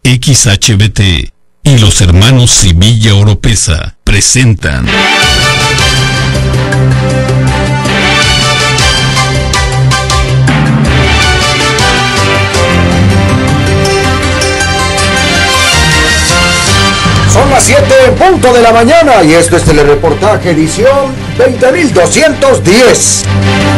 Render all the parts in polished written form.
XHBT y los hermanos Sevilla Oropesa presentan Son las 7 en punto de la mañana y esto es Telereportaje edición 20.210.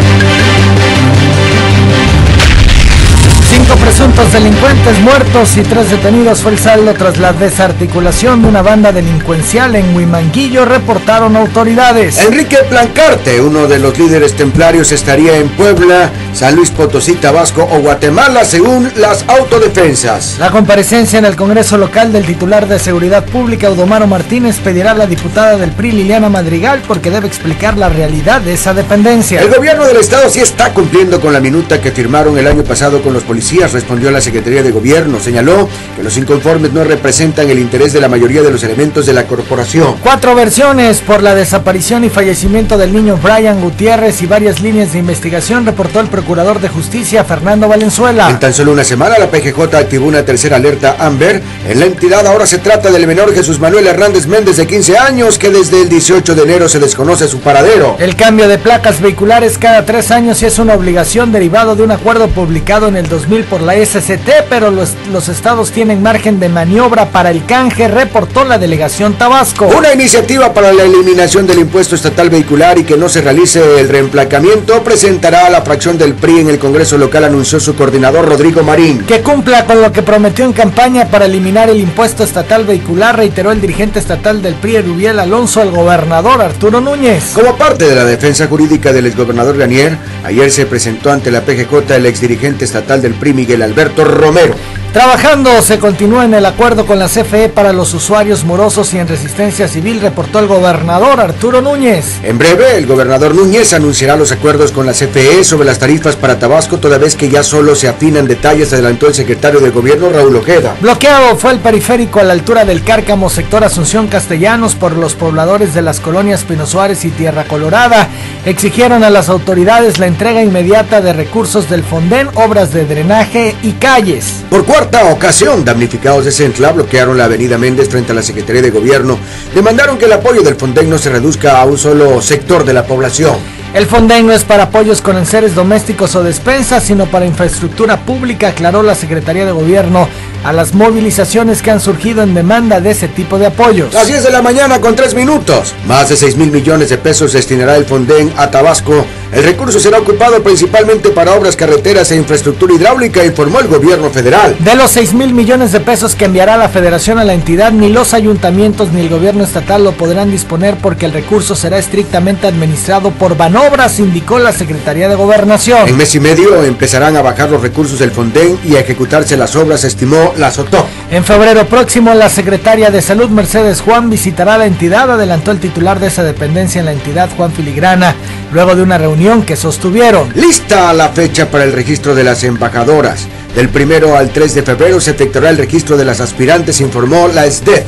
5 presuntos delincuentes muertos y 3 detenidos fue el saldo tras la desarticulación de una banda delincuencial en Huimanguillo, reportaron autoridades. Enrique Plancarte, uno de los líderes templarios, estaría en Puebla, San Luis Potosí, Tabasco o Guatemala, según las autodefensas. La comparecencia en el Congreso local del titular de Seguridad Pública, Audomaro Martínez, pedirá a la diputada del PRI, Liliana Madrigal, porque debe explicar la realidad de esa dependencia. El gobierno del estado sí está cumpliendo con la minuta que firmaron el año pasado con los policías, respondió la Secretaría de Gobierno. Señaló que los inconformes no representan el interés de la mayoría de los elementos de la corporación. 4 versiones por la desaparición y fallecimiento del niño Brian Gutiérrez y varias líneas de investigación, reportó el Procurador de Justicia, Fernando Valenzuela. En tan solo una semana, la PGJ activó una tercera alerta Amber en la entidad. Ahora se trata del menor Jesús Manuel Hernández Méndez, de 15 años, que desde el 18 de enero se desconoce su paradero. El cambio de placas vehiculares cada 3 años es una obligación derivado de un acuerdo publicado en el 2000 por la SCT, pero los estados tienen margen de maniobra para el canje, reportó la delegación Tabasco. Una iniciativa para la eliminación del impuesto estatal vehicular y que no se realice el reemplacamiento presentará a la fracción del PRI en el Congreso local, anunció su coordinador Rodrigo Marín. Que cumpla con lo que prometió en campaña para eliminar el impuesto estatal vehicular, reiteró el dirigente estatal del PRI, Erubiel Alonso, al gobernador Arturo Núñez. Como parte de la defensa jurídica del exgobernador Ganier, ayer se presentó ante la PGJ el exdirigente estatal del PRI, Miguel Alberto Romero. Trabajando se continúa en el acuerdo con la CFE para los usuarios morosos y en resistencia civil, reportó el gobernador Arturo Núñez. En breve, el gobernador Núñez anunciará los acuerdos con la CFE sobre las tarifas para Tabasco, toda vez que ya solo se afinan detalles, adelantó el secretario de Gobierno, Raúl Ojeda. Bloqueado fue el periférico a la altura del Cárcamo, sector Asunción Castellanos, por los pobladores de las colonias Pino Suárez y Tierra Colorada. Exigieron a las autoridades la entrega inmediata de recursos del Fonden, obras de drenaje y calles. Por cuarta ocasión, damnificados de Centla bloquearon la avenida Méndez frente a la Secretaría de Gobierno. Demandaron que el apoyo del Fonden no se reduzca a un solo sector de la población. El Fonden no es para apoyos con enseres domésticos o despensas, sino para infraestructura pública, aclaró la Secretaría de Gobierno a las movilizaciones que han surgido en demanda de ese tipo de apoyos. Las 10 de la mañana con 3 minutos. Más de 6,000 millones de pesos destinará el Fonden a Tabasco. El recurso será ocupado principalmente para obras carreteras e infraestructura hidráulica, informó el gobierno federal. De los 6,000 millones de pesos que enviará la federación a la entidad, ni los ayuntamientos ni el gobierno estatal lo podrán disponer porque el recurso será estrictamente administrado por Banobras, indicó la Secretaría de Gobernación. En mes y medio empezarán a bajar los recursos del Fonden y a ejecutarse las obras, estimó la SOTO. En febrero próximo, la secretaria de Salud, Mercedes Juan, visitará la entidad, adelantó el titular de esa dependencia en la entidad, Juan Filigrana, luego de una reunión que sostuvieron. Lista la fecha para el registro de las embajadoras. Del 1 al 3 de febrero se efectuará el registro de las aspirantes, informó la SDET.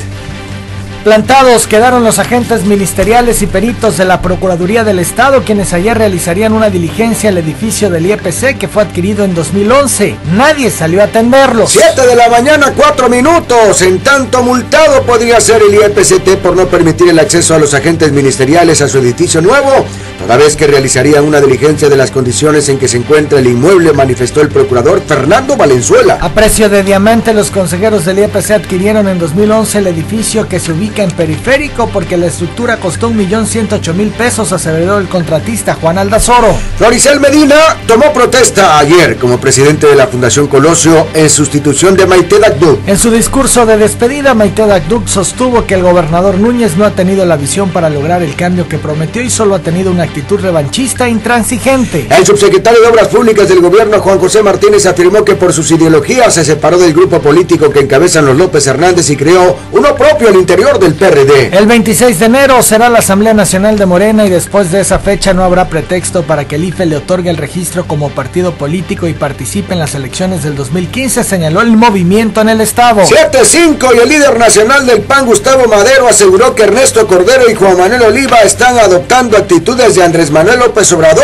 Plantados quedaron los agentes ministeriales y peritos de la Procuraduría del Estado, quienes ayer realizarían una diligencia al edificio del IEPC que fue adquirido en 2011. Nadie salió a atenderlos. 7 de la mañana, 4 minutos. En tanto, multado podría ser el IEPCT por no permitir el acceso a los agentes ministeriales a su edificio nuevo, toda vez que realizarían una diligencia de las condiciones en que se encuentra el inmueble, manifestó el procurador Fernando Valenzuela. A precio de diamante, los consejeros del IEPC adquirieron en 2011 el edificio que se ubica en Periférico porque la estructura costó 1,108,000 pesos, aseveró el contratista Juan Aldazoro. Floricel Medina tomó protesta ayer como presidente de la Fundación Colosio en sustitución de Maite Dagduc. En su discurso de despedida, Maite Dagduc sostuvo que el gobernador Núñez no ha tenido la visión para lograr el cambio que prometió y solo ha tenido una actitud revanchista e intransigente. El subsecretario de Obras Públicas del gobierno, Juan José Martínez, afirmó que por sus ideologías se separó del grupo político que encabezan los López Hernández y creó uno propio al interior del PRD. El 26 de enero será la Asamblea Nacional de Morena y después de esa fecha no habrá pretexto para que el IFE le otorgue el registro como partido político y participe en las elecciones del 2015, señaló el movimiento en el estado. 7-5 y el líder nacional del PAN, Gustavo Madero, aseguró que Ernesto Cordero y Juan Manuel Oliva están adoptando actitudes de Andrés Manuel López Obrador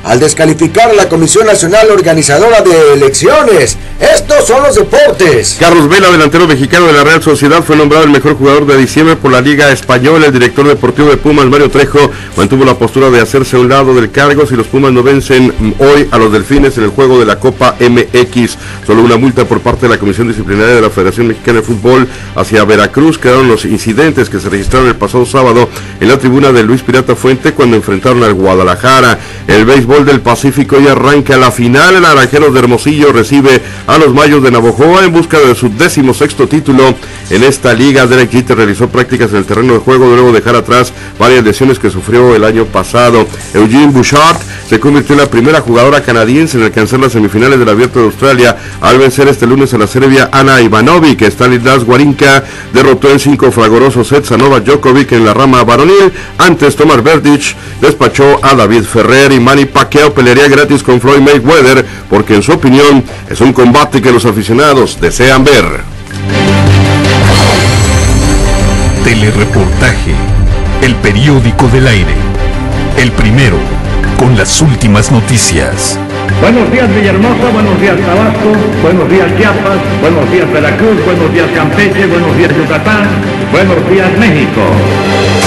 al descalificar a la Comisión Nacional Organizadora de Elecciones. Estos son los deportes. Carlos Vela, delantero mexicano de la Real Sociedad, fue nombrado el mejor jugador de diciembre por la Liga Española. El director deportivo de Pumas, Mario Trejo, mantuvo la postura de hacerse a un lado del cargo si los Pumas no vencen hoy a los Delfines en el juego de la Copa MX. Solo una multa por parte de la Comisión Disciplinaria de la Federación Mexicana de Fútbol hacia Veracruz. Quedaron los incidentes que se registraron el pasado sábado en la tribuna de Luis Pirata Fuente cuando enfrentaron al Guadalajara. El béisbol del Pacífico ya arranca la final. El Naranjeros de Hermosillo recibe a los Mayos de Navojoa en busca de su 16º título en esta liga. Derek Jeter realizó prácticas en el terreno de juego luego de dejar atrás varias lesiones que sufrió el año pasado. Eugene Bouchard se convirtió en la primera jugadora canadiense en alcanzar las semifinales del Abierto de Australia al vencer este lunes a la serbia Ana Ivanovic. Stanislas Wawrinka derrotó en 5 fragorosos sets a Novak Djokovic en la rama varonil. Antes, Tomás Berdych despachó a David Ferrer y Manny Pacquiao pelearía gratis con Floyd Mayweather porque en su opinión es un combate que los aficionados desean ver. Telereportaje, el periódico del aire, el primero con las últimas noticias. Buenos días Villahermosa, buenos días Tabasco, buenos días Chiapas, buenos días Veracruz, buenos días Campeche, buenos días Yucatán, buenos días México.